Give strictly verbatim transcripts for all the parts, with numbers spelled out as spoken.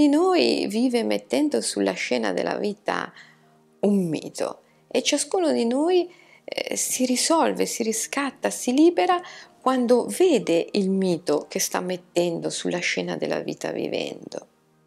di noi vive mettendo sulla scena della vita un mito e ciascuno di noi eh, si risolve, si riscatta, si libera quando vede il mito che sta mettendo sulla scena della vita vivendo.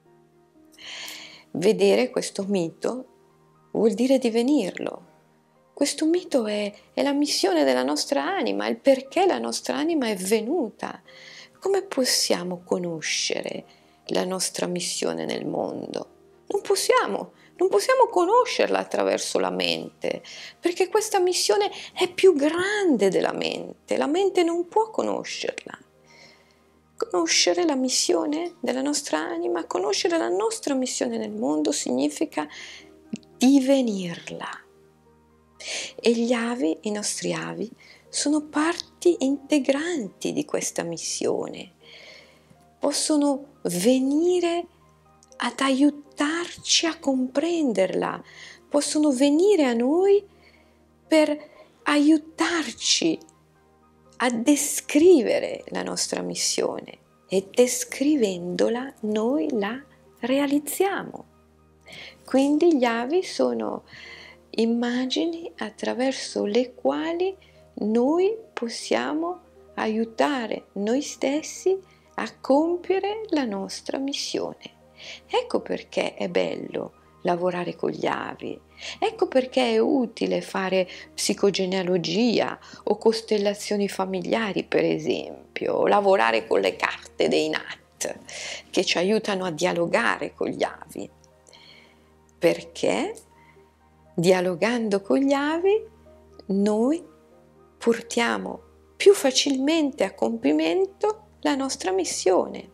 Vedere questo mito vuol dire divenirlo. Questo mito è, è la missione della nostra anima, il perché la nostra anima è venuta. Come possiamo conoscere la nostra missione nel mondo? Non possiamo, non possiamo conoscerla attraverso la mente, perché questa missione è più grande della mente, la mente non può conoscerla. Conoscere la missione della nostra anima, conoscere la nostra missione nel mondo significa divenirla. E gli avi, i nostri avi, sono parti integranti di questa missione. Possono venire ad aiutarci a comprenderla, possono venire a noi per aiutarci a descrivere la nostra missione e descrivendola noi la realizziamo. Quindi gli avi sono immagini attraverso le quali noi possiamo aiutare noi stessi a compiere la nostra missione. Ecco perché è bello lavorare con gli avi, ecco perché è utile fare psicogenealogia o costellazioni familiari, per esempio, o lavorare con le carte dei Nat che ci aiutano a dialogare con gli avi. Perché dialogando con gli avi noi portiamo più facilmente a compimento la nostra missione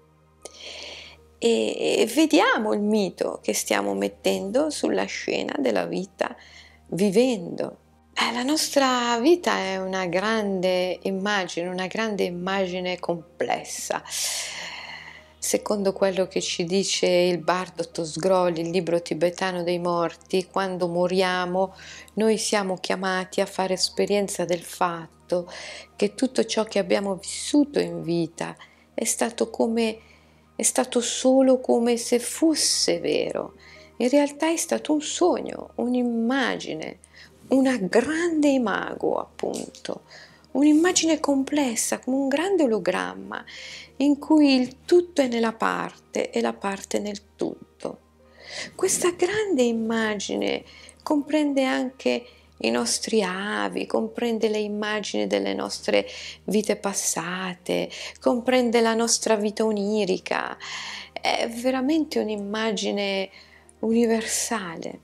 e vediamo il mito che stiamo mettendo sulla scena della vita vivendo. Eh, la nostra vita è una grande immagine, una grande immagine complessa. Secondo quello che ci dice il Bardo Tosgrol, il libro tibetano dei morti, quando moriamo noi siamo chiamati a fare esperienza del fatto che tutto ciò che abbiamo vissuto in vita è stato come è stato solo come se fosse vero. In realtà è stato un sogno, un'immagine, una grande imago, appunto, un'immagine complessa, come un grande ologramma, in cui il tutto è nella parte e la parte nel tutto. Questa grande immagine comprende anche i nostri avi, comprende le immagini delle nostre vite passate, comprende la nostra vita onirica. È veramente un'immagine universale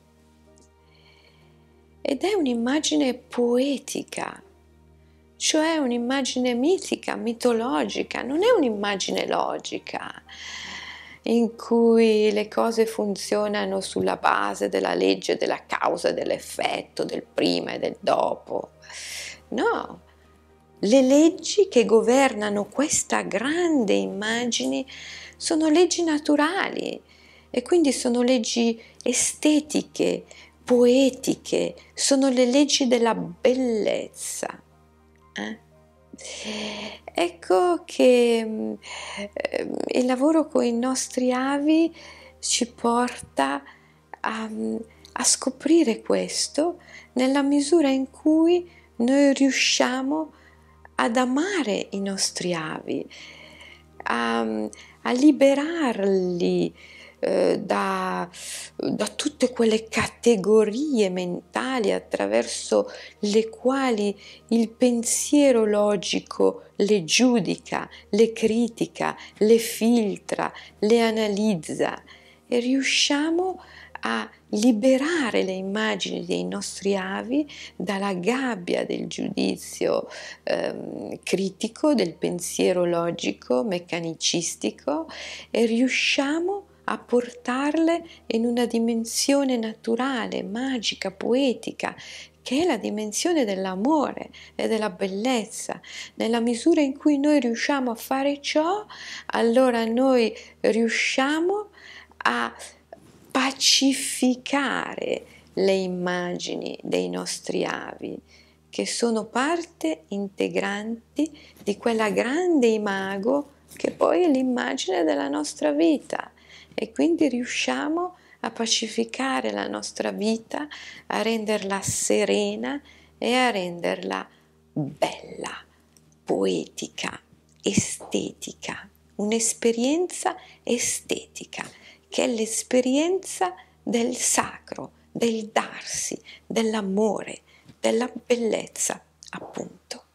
ed è un'immagine poetica, cioè un'immagine mitica, mitologica, non è un'immagine logica in cui le cose funzionano sulla base della legge della causa e dell'effetto, del prima e del dopo. No, le leggi che governano questa grande immagine sono leggi naturali e quindi sono leggi estetiche, poetiche, sono le leggi della bellezza. Eh? Ecco che eh, il lavoro con i nostri avi ci porta a, a scoprire questo nella misura in cui noi riusciamo ad amare i nostri avi, a, a liberarli eh, da, da tutte quelle categorie mentali attraverso le quali il pensiero logico le giudica, le critica, le filtra, le analizza e riusciamo a liberare le immagini dei nostri avi dalla gabbia del giudizio ehm, critico, del pensiero logico, meccanicistico e riusciamo a portarle in una dimensione naturale, magica, poetica, che è la dimensione dell'amore e della bellezza. Nella misura in cui noi riusciamo a fare ciò, allora noi riusciamo a pacificare le immagini dei nostri avi, che sono parte integranti di quella grande imago che poi è l'immagine della nostra vita. e quindi riusciamo a pacificare la nostra vita, a renderla serena e a renderla bella, poetica, estetica, un'esperienza estetica, che è l'esperienza del sacro, del darsi, dell'amore, della bellezza, appunto.